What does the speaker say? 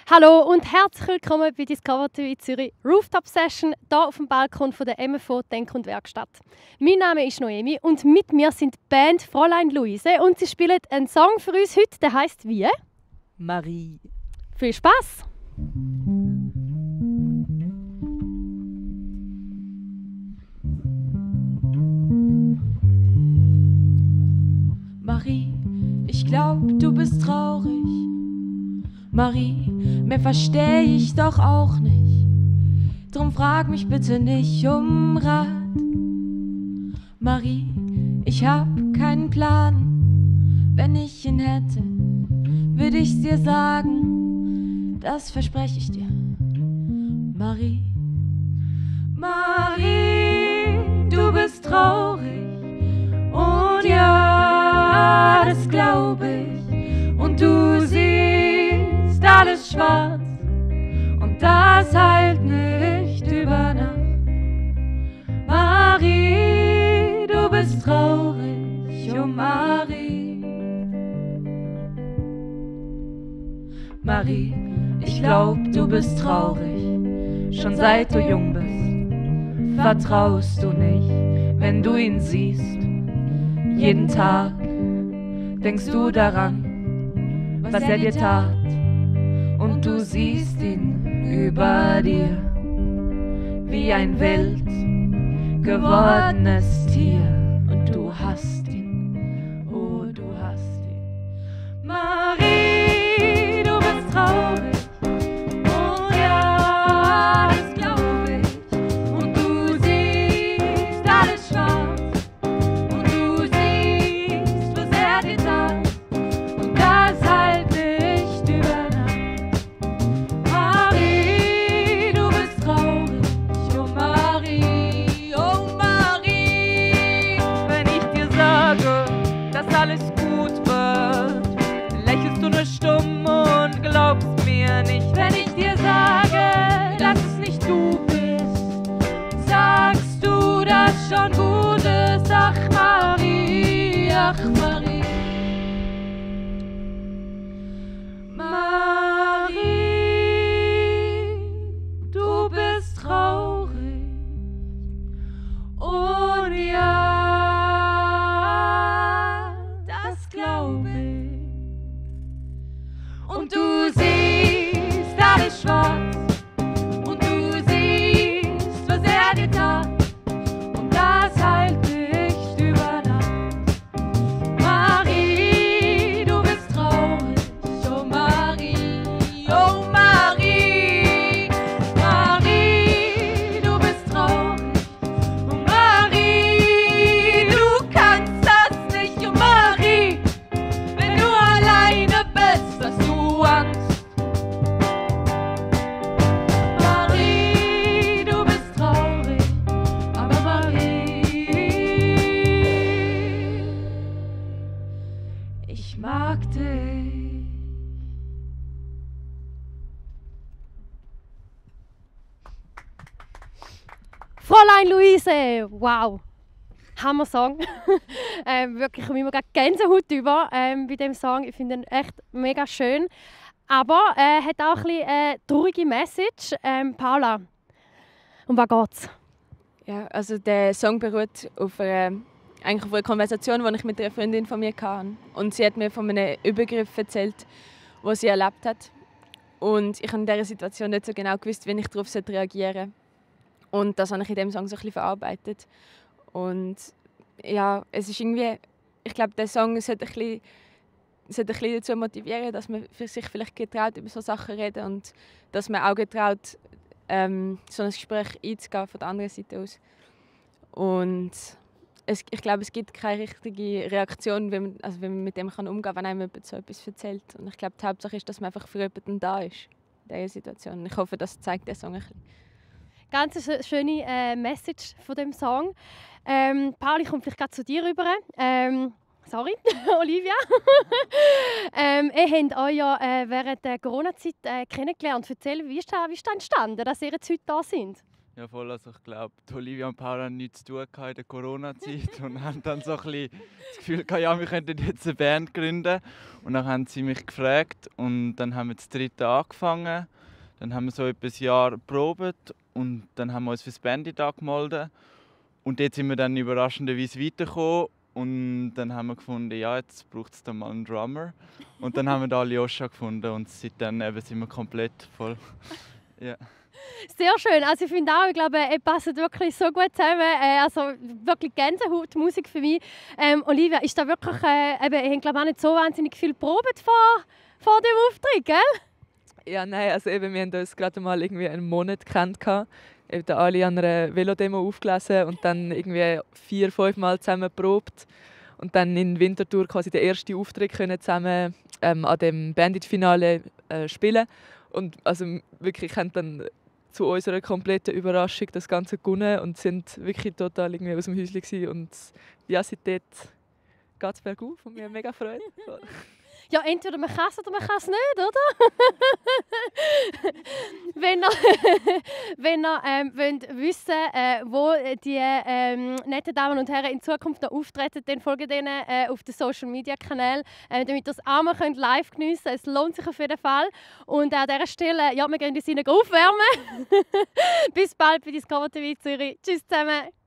Hallo und herzlich willkommen bei Discover TV Zürich Rooftop Session hier auf dem Balkon von der MFO Denk- und Werkstatt. Mein Name ist Noemi und mit mir sind die Band Fräulein Luise und sie spielen einen Song für uns heute, der heißt wie? Marie. Viel Spaß! Marie, ich glaub, du bist traurig. Marie, mehr versteh ich doch auch nicht. Drum frag mich bitte nicht um Rat. Marie, ich hab keinen Plan. Wenn ich ihn hätte, würde ich's dir sagen. Das verspreche ich dir. Marie, Marie, du bist traurig. Und ja, das glaub ich. Und du siehst alles schwarz. Und das heilt nicht über Nacht. Marie, du bist traurig. Oh Marie. Marie, ich glaub, du bist traurig. Schon seit du jung bist, vertraust du nicht, wenn du ihn siehst. Jeden Tag denkst du daran, was er dir tat, und du siehst ihn über dir, wie ein wild gewordenes Tier, und du hast ihn, oh du hast ihn. Marie, du bist traurig. Alles gut wird, lächelst du nur stumm und glaubst mir nicht. Wenn ich dir sage, dass es nicht du bist, sagst du, dass schon gut ist. Ach Marie, ach Marie. Marie, du bist traurig. Und ja, und du siehst alles schwarz, und du siehst, was er dir tat, und das heilt nicht über Nacht. Marie, du bist traurig, oh Marie, oh Marie. Marie, du bist traurig, oh Marie, du kannst das nicht, oh Marie. Wenn du alleine bist, hast du Angst. Marie, du bist traurig, aber Marie, ich mag dich. Fräulein Luise, wow! Hammer-Song. Wirklich, ich komme immer gerade Gänsehaut über bei dem Song. Ich finde ihn echt mega schön. Aber hat auch ein bisschen eine traurige Message. Paula, um was geht's? Ja, also der Song beruht eigentlich auf einer Konversation, die ich mit einer Freundin von mir hatte. Und sie hat mir von einem Übergriff erzählt, den sie erlebt hat. Und ich habe in dieser Situation nicht so genau gewusst, wie ich darauf reagieren sollte. Und das habe ich in diesem Song so ein bisschen verarbeitet. Und ja, es ist irgendwie, ich glaube, der Song sollte ein bisschen dazu motivieren, dass man sich vielleicht getraut, über solche Sachen zu reden und dass man auch getraut, so ein Gespräch einzugehen von der anderen Seite aus. Und ich glaube, es gibt keine richtige Reaktion, wie man mit dem umgehen kann, wenn einem jemand so etwas erzählt. Und ich glaube, die Hauptsache ist, dass man einfach für jemanden da ist in dieser Situation. Ich hoffe, das zeigt der Song ein bisschen. Ganz eine schöne Message von dem Song. Paul, ich komme vielleicht gerade zu dir rüber. Sorry, Olivia. Ihr habt euch ja während der Corona-Zeit kennengelernt. Erzähl, wie ist das entstanden, dass ihr jetzt heute da sind? Ja, voll. Also ich glaube, Olivia und Paula haben nichts zu tun gehabt in der Corona-Zeit und haben dann so ein bisschen das Gefühl gehabt, ja, wir könnten jetzt eine Band gründen. Und dann haben sie mich gefragt und dann haben wir das 3. angefangen. Dann haben wir so etwa ein Jahr geprobt und dann haben wir uns für das Bandit angemeldet. Und jetzt sind wir dann überraschenderweise weitergekommen. Und dann haben wir gefunden, ja, jetzt braucht es dann mal einen Drummer. Und dann haben wir da Aljoscha gefunden und seitdem eben sind wir komplett voll. Ja. Sehr schön. Also ich finde auch, ich glaube, ihr passt wirklich so gut zusammen. Also wirklich Gänsehautmusik für mich. Olivia, ist da wirklich, eben, ich glaube auch nicht so wahnsinnig viel probiert vor dem Auftritt, gell? Ja, nein, also eben, wir haben uns gerade mal irgendwie einen Monat gekannt. Eben da alle an einer Velodemo aufgelesen und dann irgendwie 4-5 Mal zusammen geprobt. Und dann in Winterthur quasi den ersten Auftritt können zusammen an dem Bandit-Finale spielen. Und also wirklich haben dann zu unserer kompletten Überraschung das Ganze gewonnen und sind wirklich total irgendwie aus dem Häuschen gewesen. Und ja, seitdem geht es bergauf und wir haben mega Freude. Ja, entweder man kann es oder man kann es nicht, oder? Wenn ihr wollt wissen wo die netten Damen und Herren in Zukunft noch auftreten, dann folgt ihnen auf den Social Media Kanälen, damit ihr das auch mal live geniessen könnt. Es lohnt sich auf jeden Fall. Und an dieser Stelle, ja, wir gehen uns aufwärmen. Bis bald bei Discover TV Zürich. Tschüss zusammen.